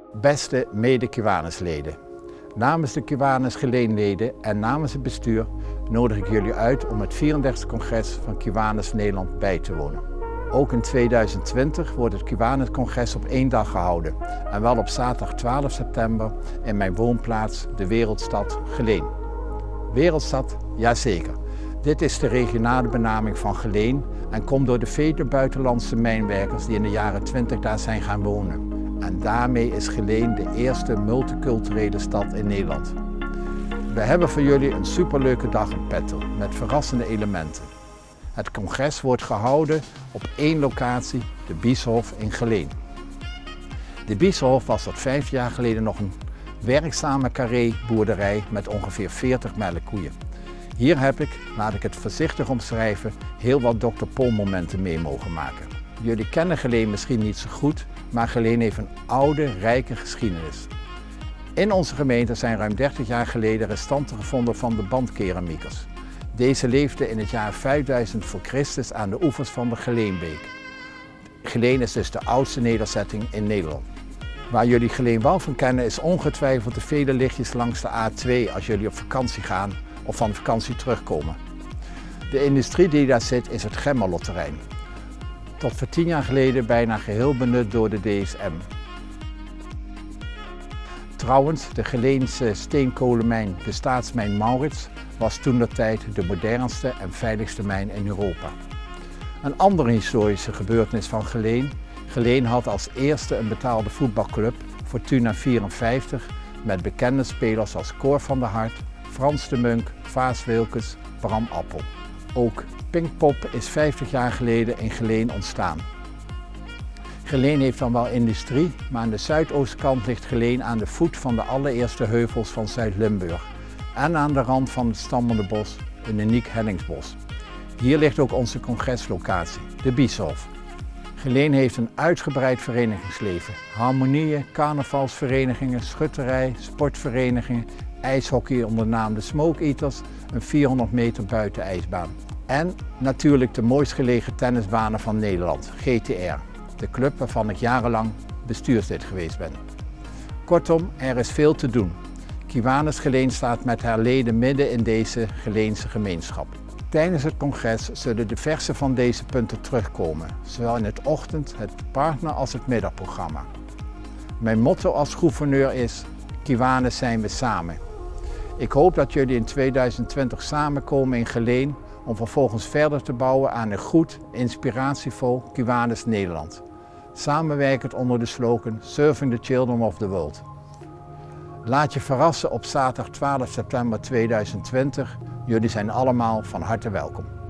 Beste mede-Kiwanis-leden, namens de Kiwanis Geleenleden en namens het bestuur nodig ik jullie uit om het 34e congres van Kiwanis Nederland bij te wonen. Ook in 2020 wordt het Kiwanis-congres op 1 dag gehouden en wel op zaterdag 12 september in mijn woonplaats, de wereldstad Geleen. Wereldstad? Jazeker. Dit is de regionale benaming van Geleen en komt door de vele buitenlandse mijnwerkers die in de jaren 20 daar zijn gaan wonen. En daarmee is Geleen de eerste multiculturele stad in Nederland. We hebben voor jullie een superleuke dag in petto met verrassende elementen. Het congres wordt gehouden op 1 locatie, de Bieshof in Geleen. De Bieshof was tot 5 jaar geleden nog een werkzame carré-boerderij met ongeveer 40 melkkoeien. Hier heb ik, laat ik het voorzichtig omschrijven, heel wat Dr. Pol-momenten mee mogen maken. Jullie kennen Geleen misschien niet zo goed, maar Geleen heeft een oude, rijke geschiedenis. In onze gemeente zijn ruim 30 jaar geleden restanten gevonden van de bandkeramiekers. Deze leefden in het jaar 5000 voor Christus aan de oevers van de Geleenbeek. Geleen is dus de oudste nederzetting in Nederland. Waar jullie Geleen wel van kennen is ongetwijfeld de vele lichtjes langs de A2 als jullie op vakantie gaan of van vakantie terugkomen. De industrie die daar zit is het Gemmelotterrein. Tot voor 10 jaar geleden bijna geheel benut door de DSM. Trouwens, de Geleense steenkolenmijn, de staatsmijn Maurits, was toentertijd de modernste en veiligste mijn in Europa. Een andere historische gebeurtenis van Geleen. Geleen had als eerste een betaalde voetbalclub, Fortuna 54, met bekende spelers als Cor van der Hart, Frans de Munk, Vaas Wilkes, Bram Appel. Ook Pinkpop is 50 jaar geleden in Geleen ontstaan. Geleen heeft dan wel industrie, maar aan de zuidoostkant ligt Geleen aan de voet van de allereerste heuvels van Zuid-Limburg en aan de rand van het stammende bos, een uniek hellingsbos. Hier ligt ook onze congreslocatie, de Bieshof. Geleen heeft een uitgebreid verenigingsleven. Harmonieën, carnavalsverenigingen, schutterij, sportverenigingen, ijshockey onder de naam de Smoke Eaters, een 400 meter buitenijsbaan. En natuurlijk de mooist gelegen tennisbanen van Nederland, GTR. De club waarvan ik jarenlang bestuurslid geweest ben. Kortom, er is veel te doen. Kiwanis Geleen staat met haar leden midden in deze Geleense gemeenschap. Tijdens het congres zullen diverse van deze punten terugkomen, zowel in het ochtend-, het partner- als het middagprogramma. Mijn motto als gouverneur is: Kiwanis zijn we samen. Ik hoop dat jullie in 2020 samenkomen in Geleen om vervolgens verder te bouwen aan een goed, inspiratievol Kiwanis Nederland. Samenwerkend onder de slogan Serving the Children of the World. Laat je verrassen op zaterdag 12 september 2020. Jullie zijn allemaal van harte welkom.